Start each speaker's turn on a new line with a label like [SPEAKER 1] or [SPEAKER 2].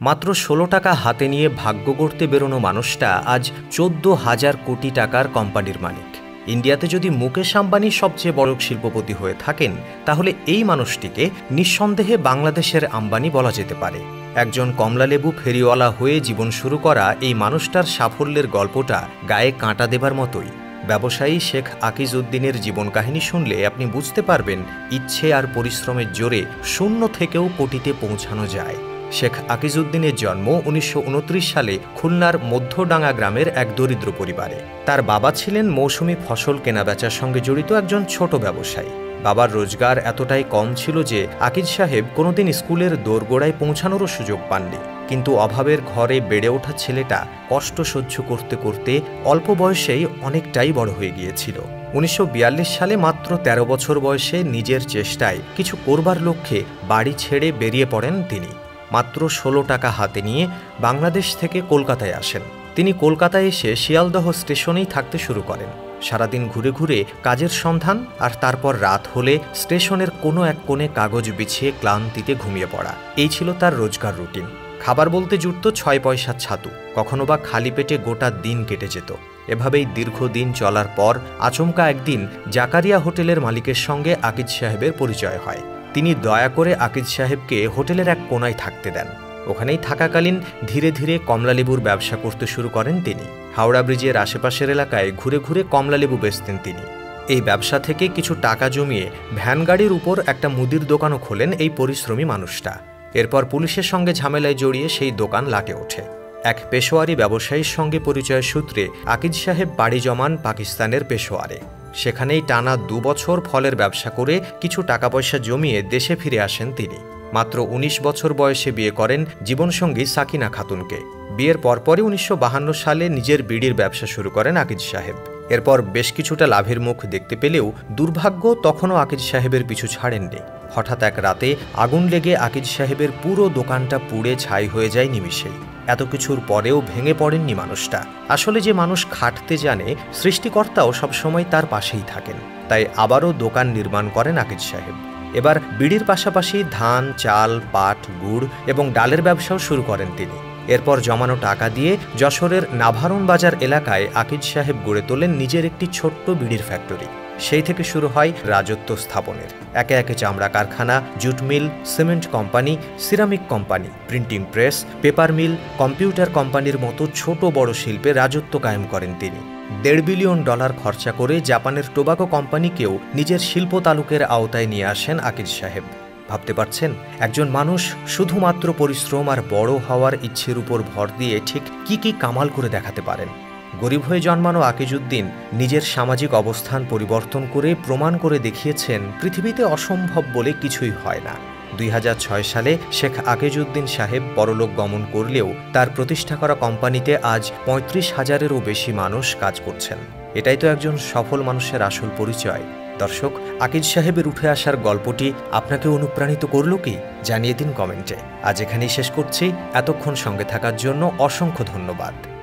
[SPEAKER 1] মাত্র ১৬ টাকা হাতে নিয়ে ভাগ্য গড়তে বেরোনো মানুষটা আজ ১৪,০০০ কোটি টাকার কোম্পানির মালিক। ইন্ডিয়াতে যদি মুকেশ আম্বানি সবচেয়ে বড় শিল্পপতি হয়ে থাকেন, তাহলে এই মানুষটিকে নিঃসন্দেহে বাংলাদেশের আম্বানি বলা যেতে পারে। একজন কমলালেবু ফেরিওয়ালা হয়ে জীবন শুরু করা এই মানুষটার সাফল্যের গল্পটা গায়ে কাঁটা দেবার মতোই। ব্যবসায়ী শেখ আকিজউদ্দিনের জীবন কাহিনী শুনলে আপনি বুঝতে পারবেন ইচ্ছে আর পরিশ্রমের জোরে শূন্য থেকেও কোটিতে পৌঁছানো যায়। শেখ আকিজউদ্দিনের জন্ম ১৯২৯ সালে খুলনার মধ্যডাঙ্গা গ্রামের এক দরিদ্র পরিবারে। তার বাবা ছিলেন মৌসুমি ফসল কেনাবেচার সঙ্গে জড়িত একজন ছোট ব্যবসায়ী। বাবার রোজগার এতটাই কম ছিল যে আকিজ সাহেব কোনোদিন স্কুলের দোরগোড়ায় পৌঁছানোরও সুযোগ পাননি। কিন্তু অভাবের ঘরে বেড়ে ওঠা ছেলেটা কষ্ট সহ্য করতে করতে অল্প বয়সেই অনেকটাই বড় হয়ে গিয়েছিল। ১৯৪২ সালে মাত্র ১৩ বছর বয়সে নিজের চেষ্টায় কিছু করবার লক্ষ্যে বাড়ি ছেড়ে বেরিয়ে পড়েন তিনি। মাত্র ১৬ টাকা হাতে নিয়ে বাংলাদেশ থেকে কলকাতায় আসেন। তিনি কলকাতায় এসে শিয়ালদহ স্টেশনেই থাকতে শুরু করেন। সারাদিন ঘুরে ঘুরে কাজের সন্ধান, আর তারপর রাত হলে স্টেশনের কোনো এক কোণে কাগজ বিছিয়ে ক্লান্তিতে ঘুমিয়ে পড়া। এই ছিল তার রোজগার রুটিন। খাবার বলতে জুটত ৬ পয়সার ছাতু, কখনো বা খালি পেটে গোটা দিন কেটে যেত। এভাবেই দীর্ঘদিন চলার পর আচমকা একদিন জাকারিয়া হোটেলের মালিকের সঙ্গে আকিজ সাহেবের পরিচয় হয়। তিনি দয়া করে আকিজ সাহেবকে হোটেলের এক কোণায় থাকতে দেন। ওখানেই থাকাকালীন ধীরে ধীরে কমলালেবুর ব্যবসা করতে শুরু করেন তিনি। হাওড়া ব্রিজের আশেপাশের এলাকায় ঘুরে ঘুরে কমলালেবু বেচতেন তিনি। এই ব্যবসা থেকে কিছু টাকা জমিয়ে ভ্যান গাড়ির উপর একটা মুদির দোকানও খোলেন এই পরিশ্রমী মানুষটা। এরপর পুলিশের সঙ্গে ঝামেলায় জড়িয়ে সেই দোকান লাটে ওঠে। এক পেশোয়ারি ব্যবসায়ীর সঙ্গে পরিচয় সূত্রে আকিজ সাহেব বাড়ি জমান পাকিস্তানের পেশোয়ারে। সেখানেই টানা ২ বছর ফলের ব্যবসা করে কিছু টাকা পয়সা জমিয়ে দেশে ফিরে আসেন তিনি। মাত্র ১৯ বছর বয়সে বিয়ে করেন জীবনসঙ্গী সাকিনা খাতুনকে। বিয়ের পরপরই ১৯৫২ সালে নিজের বিড়ির ব্যবসা শুরু করেন আকিজ সাহেব। এরপর বেশ কিছুটা লাভের মুখ দেখতে পেলেও দুর্ভাগ্য তখনও আকিজ সাহেবের পিছু ছাড়েননি। হঠাৎ এক রাতে আগুন লেগে আকিজ সাহেবের পুরো দোকানটা পুড়ে ছাই হয়ে যায় নিমিষেই। এত কিছুর পরেও ভেঙে পড়েননি মানুষটা। আসলে যে মানুষ খাটতে জানে, সৃষ্টিকর্তাও সবসময় তার পাশেই থাকেন। তাই আবারও দোকান নির্মাণ করেন আকিজ সাহেব। এবার বিড়ির পাশাপাশি ধান, চাল, পাট, গুড় এবং ডালের ব্যবসাও শুরু করেন তিনি। এরপর জমানো টাকা দিয়ে যশোরের নাভারণ বাজার এলাকায় আকিজ সাহেব গড়ে তোলেন নিজের একটি ছোট্ট বিড়ির ফ্যাক্টরি। সেই থেকে শুরু হয় রাজত্ব স্থাপনের। একে একে চামড়া কারখানা, jute mill, cement company, ceramic company, printing press, paper mill, computer কোম্পানির মতো ছোট বড় শিল্পে রাজত্ব কায়েম করেন তিনি। $১.৫ বিলিয়ন খরচা করে জাপানের টোবাকো কোম্পানিকেও নিজের শিল্প তালুকের আওতায় নিয়ে আসেন আকিজ সাহেব। ভাবতে পারছেন, একজন মানুষ শুধুমাত্র পরিশ্রম আর বড় হওয়ার ইচ্ছের উপর ভর দিয়ে ঠিক কি কামাল করে দেখাতে পারেন। গরিব হয়ে জন্মানো আকিজউদ্দিন নিজের সামাজিক অবস্থান পরিবর্তন করে প্রমাণ করে দেখিয়েছেন পৃথিবীতে অসম্ভব বলে কিছুই হয় না। ২০০৬ সালে শেখ আকিজউদ্দিন সাহেব পরলোক গমন করলেও তার প্রতিষ্ঠা করা কোম্পানিতে আজ ৩৫,০০০-এরও বেশি মানুষ কাজ করছেন। এটাই তো একজন সফল মানুষের আসল পরিচয়। দর্শক, আকিজ সাহেবের উঠে আসার গল্পটি আপনাকে অনুপ্রাণিত করলো কি? জানিয়ে দিন কমেন্টে। আজ এখানেই শেষ করছি। এতক্ষণ সঙ্গে থাকার জন্য অসংখ্য ধন্যবাদ।